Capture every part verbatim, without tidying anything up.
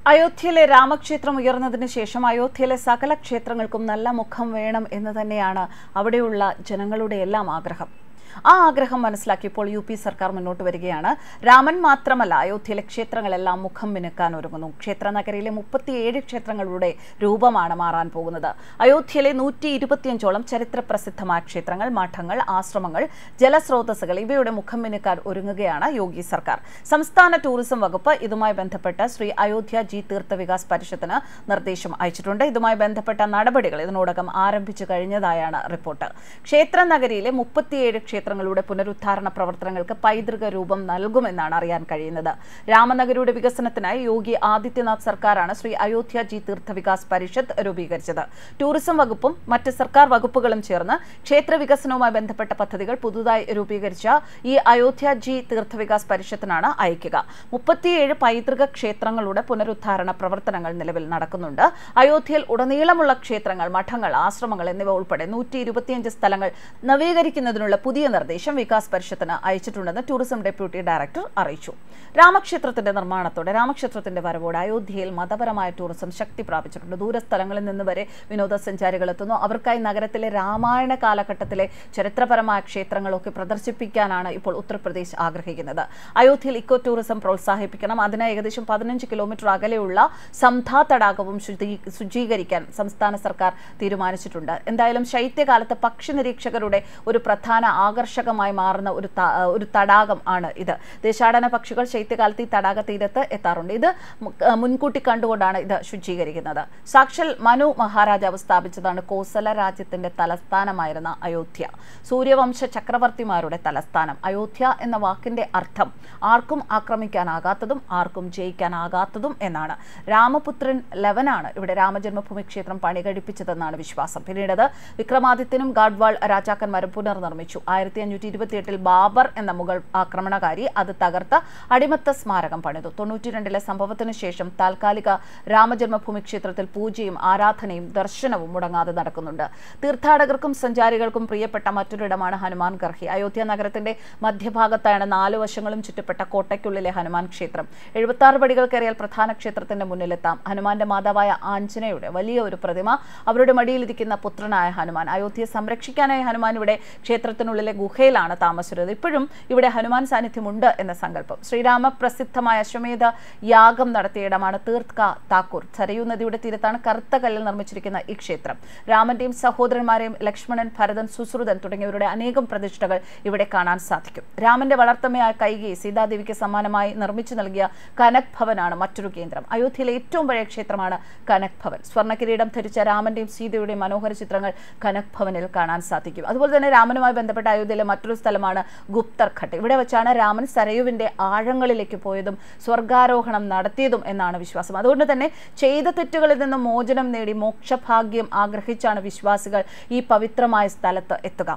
അയോധ്യയിലെ രാമക്ഷേത്രം ഉയർന്നതിന് ശേഷം അയോധ്യയിലെ സകല ക്ഷേത്രങ്ങൾക്കും നല്ല മുഖം വേണം എന്ന് തന്നെയാണ് അവിടെയുള്ള ജനങ്ങളുടെ എല്ലാം ആഗ്രഹം. ആ ആഗ്രഹം മനസ്സിലാക്കിയപ്പോൾ യു പി സർക്കാർ മുന്നോട്ട് വരികയാണ്. രാമൻ മാത്രമല്ല, അയോധ്യയിലെ ക്ഷേത്രങ്ങളെല്ലാം മുഖം മിനുക്കാൻ ഒരുങ്ങുന്നു. ക്ഷേത്ര നഗരിയിലെ മുപ്പത്തിയേഴ് ക്ഷേത്രങ്ങളുടെ രൂപമാണ് മാറാൻ പോകുന്നത്. അയോധ്യയിലെ നൂറ്റി ഇരുപത്തിയഞ്ചോളം ചരിത്ര പ്രസിദ്ധമായ ക്ഷേത്രങ്ങൾ, മഠങ്ങൾ, ആശ്രമങ്ങൾ, ജലസ്രോതസ്സുകൾ ഇവയുടെ മുഖം മിനുക്കാൻ ഒരുങ്ങുകയാണ് യോഗി സർക്കാർ. സംസ്ഥാന ടൂറിസം വകുപ്പ് ഇതുമായി ബന്ധപ്പെട്ട് ശ്രീ അയോധ്യ ജി തീർത്ഥ വികാസ് പരിഷത്തിന് നിർദ്ദേശം അയച്ചിട്ടുണ്ട്. ഇതുമായി ബന്ധപ്പെട്ട നടപടികൾ ഇതിനോടകം ആരംഭിച്ചു കഴിഞ്ഞതായാണ് റിപ്പോർട്ട്. ക്ഷേത്ര നഗരിയിലെ മുപ്പത്തിയേഴ് ക്ഷേത്രങ്ങളുടെ പുനരുദ്ധാരണ പ്രവർത്തനങ്ങൾക്ക് പൈതൃക രൂപം നൽകുമെന്നാണ് അറിയാൻ കഴിയുന്നത്. രാമനഗരിയുടെ വികസനത്തിനായി യോഗി ആദിത്യനാഥ് സർക്കാരാണ് ശ്രീ അയോധ്യ ജി തീർത്ഥ വികാസ് പരിഷത്ത് രൂപീകരിച്ചത്. ടൂറിസം വകുപ്പും മറ്റ് സർക്കാർ വകുപ്പുകളും ചേർന്ന് ക്ഷേത്ര വികസനവുമായി ബന്ധപ്പെട്ട പദ്ധതികൾ പുതുതായി രൂപീകരിച്ച ഈ അയോധ്യ ജി തീർത്ഥ വികാസ് പരിഷത്തിനാണ് അയക്കുക. മുപ്പത്തിയേഴ് പൈതൃക ക്ഷേത്രങ്ങളുടെ പുനരുദ്ധാരണ പ്രവർത്തനങ്ങൾ നിലവിൽ നടക്കുന്നുണ്ട്. അയോധ്യയിൽ ഉടനീളമുള്ള ക്ഷേത്രങ്ങൾ, മഠങ്ങൾ, ആശ്രമങ്ങൾ എന്നിവ ഉൾപ്പെടെ നൂറ്റി ഇരുപത്തിയഞ്ച് സ്ഥലങ്ങൾ നവീകരിക്കുന്നതിനുള്ള പുതിയ നിർദ്ദേശം വികാസ് പരിഷത്തിന് അയച്ചിട്ടുണ്ടെന്ന് ടൂറിസം ഡെപ്യൂട്ടി ഡയറക്ടർ അറിയിച്ചു. രാമക്ഷേത്രത്തിന്റെ നിർമ്മാണത്തോടെ, രാമക്ഷേത്രത്തിന്റെ വരവോടെ അയോധ്യയിൽ മതപരമായ ടൂറിസം ശക്തി പ്രാപിച്ചിട്ടുണ്ട്. ദൂരസ്ഥലങ്ങളിൽ നിന്ന് വരെ വിനോദസഞ്ചാരികൾ എത്തുന്നു. അവർക്കായി നഗരത്തിലെ രാമായണ കാലഘട്ടത്തിലെ ചരിത്രപരമായ ക്ഷേത്രങ്ങളൊക്കെ പ്രദർശിപ്പിക്കാനാണ് ഇപ്പോൾ ഉത്തർപ്രദേശ് ആഗ്രഹിക്കുന്നത്. അയോധ്യയിൽ ഇക്കോ ടൂറിസം പ്രോത്സാഹിപ്പിക്കണം. അതിനായി ഏകദേശം പതിനഞ്ച് കിലോമീറ്റർ അകലെയുള്ള സംധാ തടാകവും ശുചീകരിക്കാൻ സംസ്ഥാന സർക്കാർ തീരുമാനിച്ചിട്ടുണ്ട്. എന്തായാലും ശൈത്യകാലത്ത് പക്ഷി നിരീക്ഷകരുടെ ഒരു പ്രധാന ആകർഷകമായി മാറുന്ന ഒരു ഒരു തടാകം ആണ് ഇത്. ദേശാടന പക്ഷികൾ ശൈത്യകാലത്ത് ഈ തടാക തീരത്ത് എത്താറുണ്ട്. ഇത് മുൻകൂട്ടി കണ്ടുകൊണ്ടാണ് ഇത് ശുചീകരിക്കുന്നത്. സാക്ഷൽ മനു മഹാരാജാവ് സ്ഥാപിച്ചതാണ് കോസല രാജ്യത്തിന്റെ തലസ്ഥാനമായിരുന്ന അയോധ്യ. സൂര്യവംശ ചക്രവർത്തിമാരുടെ തലസ്ഥാനം. അയോധ്യ എന്ന വാക്കിന്റെ അർത്ഥം ആർക്കും ആക്രമിക്കാനാകാത്തതും ആർക്കും ജയിക്കാനാകാത്തതും എന്നാണ്. രാമപുത്രൻ ലവനാണ് ഇവിടെ രാമജന്മഭൂമി ക്ഷേത്രം പണി കഴിപ്പിച്ചതെന്നാണ് വിശ്വാസം. പിന്നീട് വിക്രമാദിത്യനും ഗാഡ്വാൾ രാജാക്കന്മാരും പുനർനിർമ്മിച്ചു. ആയിരത്തി അഞ്ഞൂറ്റി ഇരുപത്തി എട്ടിൽ ബാബർ എന്ന മുഗൾ ആക്രമണകാരി അത് തകർത്ത അടിമത്ത സ്മാരകം പണിതു. തൊണ്ണൂറ്റി രണ്ടിലെ സംഭവത്തിനു ശേഷം താൽക്കാലിക രാമജന്മഭൂമി ക്ഷേത്രത്തിൽ പൂജയും ആരാധനയും ദർശനവും മുടങ്ങാതെ നടക്കുന്നുണ്ട്. തീർത്ഥാടകർക്കും സഞ്ചാരികൾക്കും പ്രിയപ്പെട്ട മറ്റൊരിടമാണ് ഹനുമാൻ ഗർഹി. അയോധ്യ നഗരത്തിന്റെ മധ്യഭാഗത്താണ് നാലു വശങ്ങളും ചുറ്റപ്പെട്ട കോട്ടയ്ക്കുള്ളിലെ ഹനുമാൻ ക്ഷേത്രം. എഴുപത്തി ആറ് പടികൾ കയറിയാൽ പ്രധാന ക്ഷേത്രത്തിന്റെ മുന്നിലെത്താം. ഹനുമാന്റെ മാതാവായ ആഞ്ജനയുടെ വലിയ ഒരു പ്രതിമ, അവരുടെ മടിയിലിരിക്കുന്ന പുത്രനായ ഹനുമാൻ. അയോധ്യയെ സംരക്ഷിക്കാനായി ഹനുമാൻ ഇവിടെ ക്ഷേത്രത്തിനുള്ളിലെ ഗുഹയിലാണ് താമസിച്ചത്. ഇപ്പോഴും ഇവിടെ ഹനുമാൻ സാന്നിധ്യമുണ്ട് എന്ന സങ്കല്പം. ശ്രീരാമ പ്രസിദ്ധമായ അശ്വമേധ യാഗം നടത്തിയ ഇടമാണ് തീർത്ത് കാ താക്കൂർ. സരയൂ നദിയുടെ തീരത്താണ് കറുത്ത കല്ലിൽ നിർമ്മിച്ചിരിക്കുന്ന ഈ ക്ഷേത്രം. രാമന്റെയും സഹോദരന്മാരെയും ലക്ഷ്മണൻ, ഭരതൻ, സുശ്രുതൻ തുടങ്ങിയവരുടെ അനേകം പ്രതിഷ്ഠകൾ ഇവിടെ കാണാൻ സാധിക്കും. രാമന്റെ വളർത്തമ്മയായ കൈകേയി സീതാദേവിക്ക് സമ്മാനമായി നിർമ്മിച്ചു നൽകിയ കനക് ഭവനാണ് മറ്റൊരു കേന്ദ്രം. അയോധ്യയിലെ ഏറ്റവും പഴയ ക്ഷേത്രമാണ് കനക് ഭവൻ. സ്വർണ്ണക്കിരീടം ധരിച്ച രാമന്റെയും സീതയുടെയും മനോഹര ചിത്രങ്ങൾ കനക് ഭവനിൽ കാണാൻ സാധിക്കും. അതുപോലെ തന്നെ രാമനുമായി ബന്ധപ്പെട്ട അയോധ്യയിലെ മറ്റൊരു സ്ഥലമാണ് ഗുപ്തർഘട്ട്. ഇവിടെ വെച്ചാണ് രാമൻ സരയുവിന്റെ ആഴങ്ങളിലേക്ക് പോയതും സ്വർഗാരോഹണം നടത്തിയതും എന്നാണ് വിശ്വാസം. അതുകൊണ്ട് തന്നെ ചെയ്ത തെറ്റുകളിൽ നിന്ന് മോചനം നേടി മോക്ഷഭാഗ്യം ആഗ്രഹിച്ചാണ് വിശ്വാസികൾ ഈ പവിത്രമായ സ്ഥലത്ത് എത്തുക.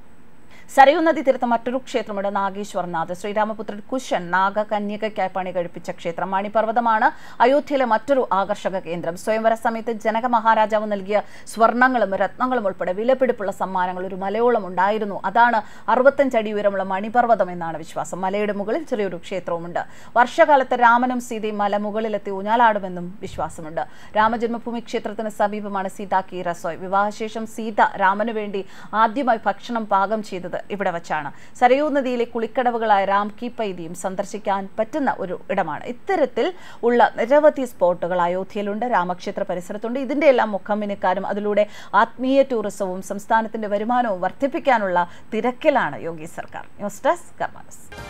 സരയൂ നദി തീർത്ത മറ്റൊരു ക്ഷേത്രമുണ്ട്, നാഗേശ്വർനാഥ്. ശ്രീരാമപുത്രൻ കുശൻ നാഗകന്യകയ്ക്കായി പണി കഴിപ്പിച്ച ക്ഷേത്രം. മണിപർവ്വതമാണ് അയോധ്യയിലെ മറ്റൊരു ആകർഷക കേന്ദ്രം. സ്വയംവര സമയത്ത് ജനക മഹാരാജാവ് നൽകിയ സ്വർണ്ണങ്ങളും രത്നങ്ങളും ഉൾപ്പെടെ വിലപിടിപ്പുള്ള സമ്മാനങ്ങൾ ഒരു മലയോളം ഉണ്ടായിരുന്നു. അതാണ് അറുപത്തഞ്ച് അടി ഉയരമുള്ള മണിപർവ്വതം എന്നാണ് വിശ്വാസം. മലയുടെ മുകളിൽ ചെറിയൊരു ക്ഷേത്രവുമുണ്ട്. വർഷകാലത്ത് രാമനും സീതയും മലമുകളിലെത്തി ഊഞ്ഞാലാടുമെന്നും വിശ്വാസമുണ്ട്. രാമജന്മഭൂമി ക്ഷേത്രത്തിന് സമീപമാണ് സീതാ കി റസോയ്. വിവാഹശേഷം സീത രാമനു വേണ്ടി ആദ്യമായി ഭക്ഷണം പാകം ചെയ്തത് ഇവിടെ വച്ചാണ്. സരയൂ നദിയിലെ കുളിക്കടവുകളായ രാം കി പൈതിയും സന്ദർശിക്കാൻ പറ്റുന്ന ഒരു ഇടമാണ്. ഇത്തരത്തിൽ ഉള്ള നിരവധി സ്പോട്ടുകൾ അയോധ്യയിലുണ്ട്, രാമക്ഷേത്ര പരിസരത്തുണ്ട്. ഇതിന്റെ എല്ലാം മുഖം മിനുക്കാനും അതിലൂടെ ആത്മീയ ടൂറിസവും സംസ്ഥാനത്തിന്റെ വരുമാനവും വർദ്ധിപ്പിക്കാനുള്ള തിരക്കിലാണ് യോഗി സർക്കാർ. News desk Karma news.